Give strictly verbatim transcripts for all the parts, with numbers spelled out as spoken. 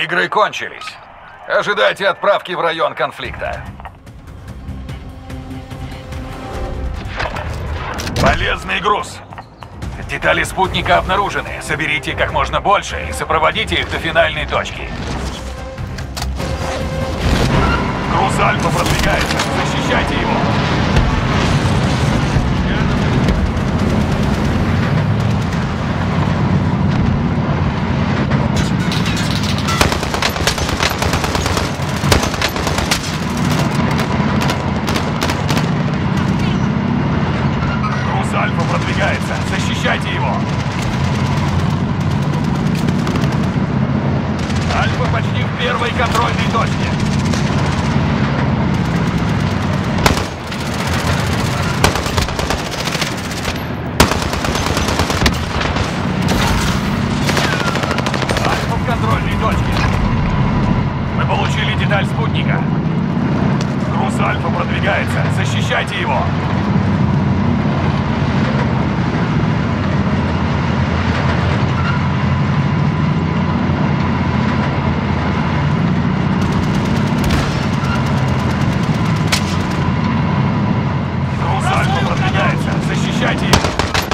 Игры кончились. Ожидайте отправки в район конфликта. Полезный груз. Детали спутника обнаружены. Соберите как можно больше и сопроводите их до финальной точки. Груз Альфа продвигается. Защищайте его. Груз Альфа продвигается. Защищайте его. Альфа почти в первой контрольной точке. Мы получили деталь спутника. Груз Альфа продвигается. Защищайте его. Груз Альфа продвигается. Защищайте его.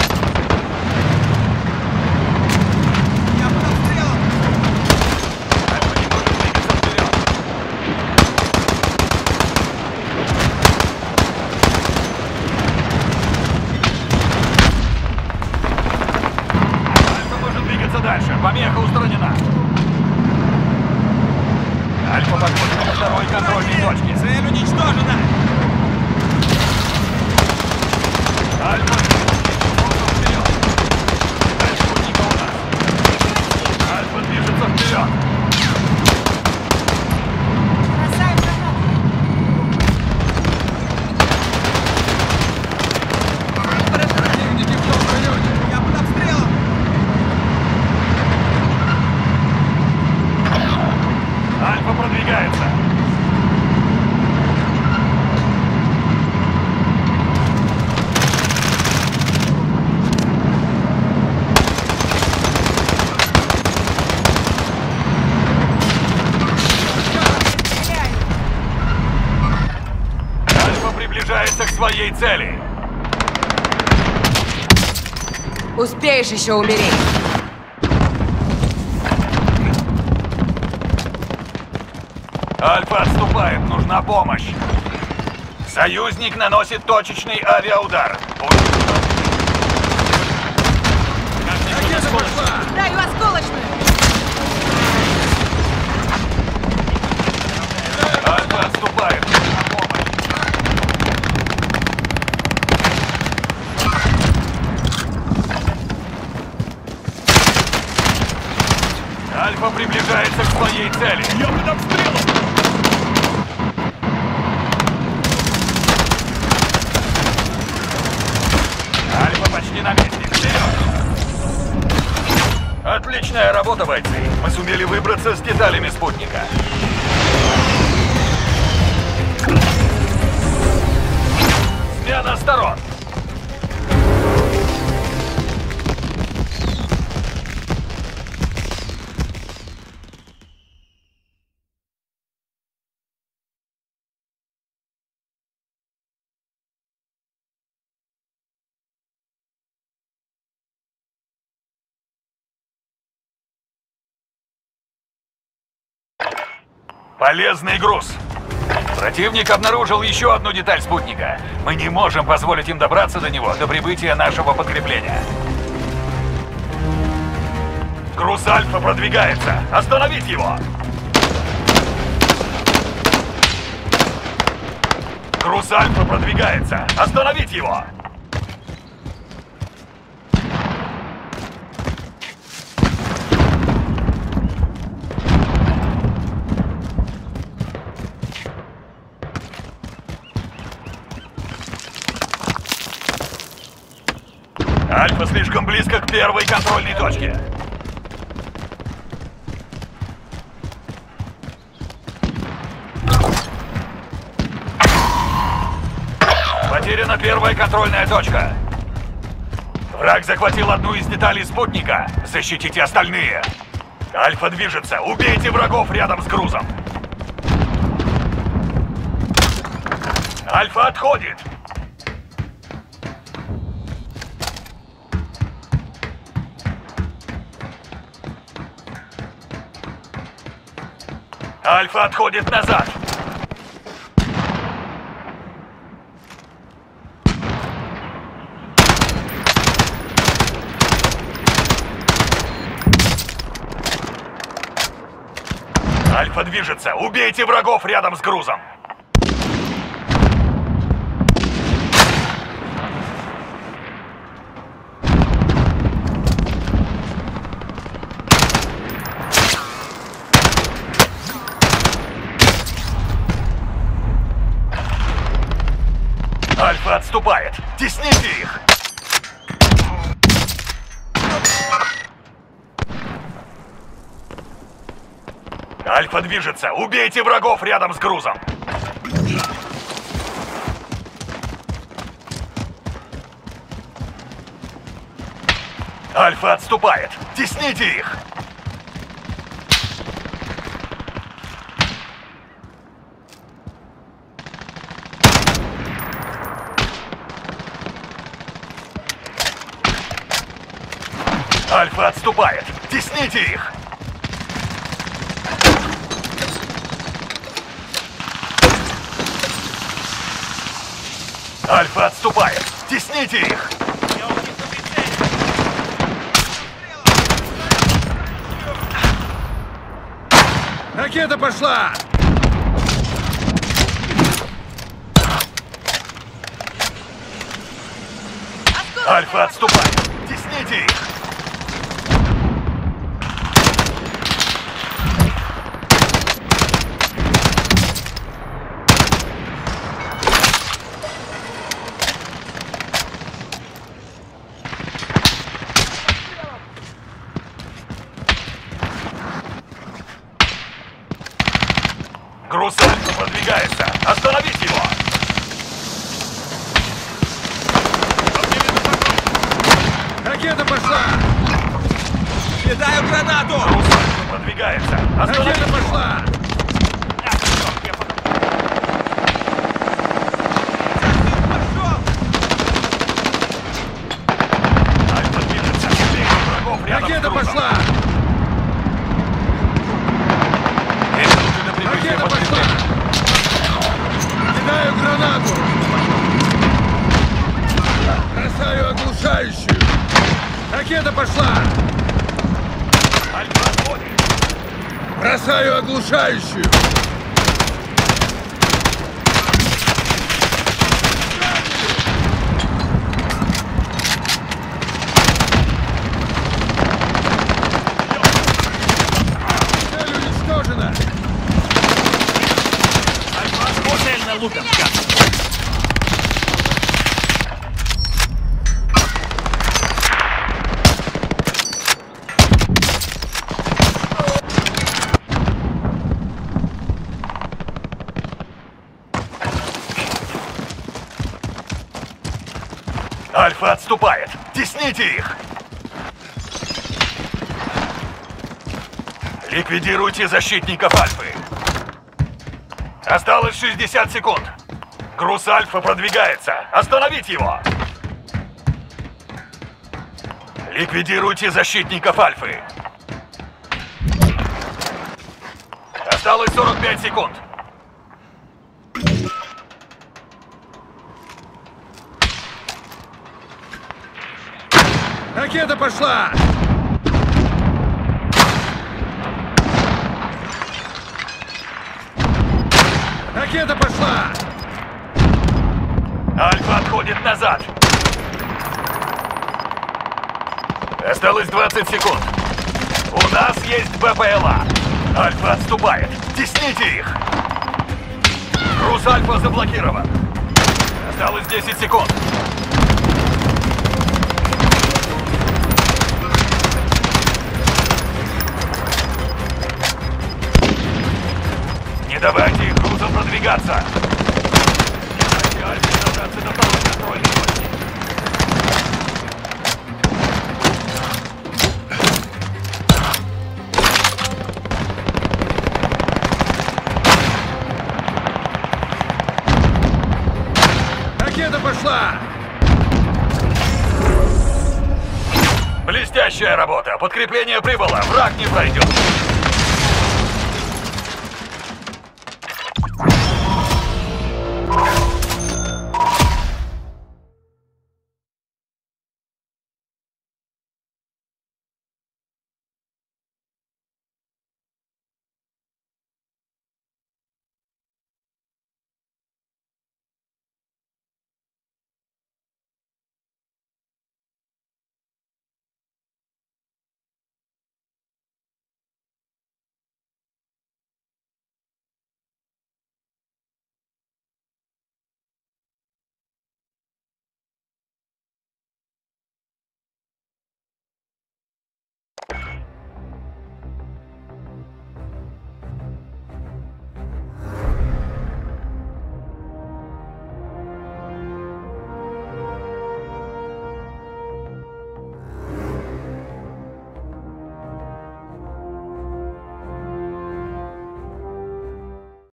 Помеха устранена. Альфа подходит к второй контрольной точке. Цель уничтожена. Альфа вперед. Деталь спутника у нас. Альфа движется вперед. Бросаем гранату. Противники в том районе. Я под обстрелом. Альфа продвигается. Альфа приближается к своей цели. Успеешь еще умереть. Альфа отступает, нужна помощь. Союзник наносит точечный авиаудар. Даю осколочную. Альфа отступает, нужна помощь. Альфа приближается к своей цели. Я под обстрелом! Альфа почти на месте. Вперед! Отличная работа, бойцы. Мы сумели выбраться с деталями спутника. Смена сторон. Полезный груз. Противник обнаружил еще одну деталь спутника. Мы не можем позволить им добраться до него до прибытия нашего подкрепления. Груз Альфа продвигается. Остановить его! Груз Альфа продвигается. Остановить его! Альфа слишком близко к первой контрольной точке. Потеряна первая контрольная точка. Враг захватил одну из деталей спутника. Защитите остальные. Альфа движется. Убейте врагов рядом с грузом. Альфа отходит. Альфа отходит назад. Альфа движется. Убейте врагов рядом с грузом. Альфа отступает. Тесните их. Альфа движется. Убейте врагов рядом с грузом. Альфа отступает. Тесните их. Альфа отступает. Тесните их. Альфа отступает. Тесните их. Ракета пошла! Альфа отступает. Тесните их. Груз Альфа продвигается. Остановить его! Ракета пошла! Кидаю гранату! Груз Альфа продвигается. Остановить Ракета его! пошла! Альфа движется. Убейте врагов рядом с Ракета грузом. пошла! Минуты до прибытия Ракета пошла! подкрепления. Кидаю гранату! Бросаю оглушающую! Ракета пошла! Альфа отходит. Бросаю оглушающую! Цель уничтожена! Альфа отступает. Тесните их. Ликвидируйте защитников Альфы. Осталось шестьдесят секунд. Груз Альфа продвигается. Остановить его. Ликвидируйте защитников Альфы. Осталось сорок пять секунд. Ракета пошла! Ракета пошла! Альфа отходит назад. Осталось двадцать секунд. У нас есть БПЛА. Альфа отступает. Тесните их. Груз Альфа заблокирован. Осталось десять секунд. Не давайте их грузам продвигаться. Не дайте Альфе добраться до второй контрольной точки. пошла! Блестящая работа! Подкрепление прибыло! Враг не пройдет!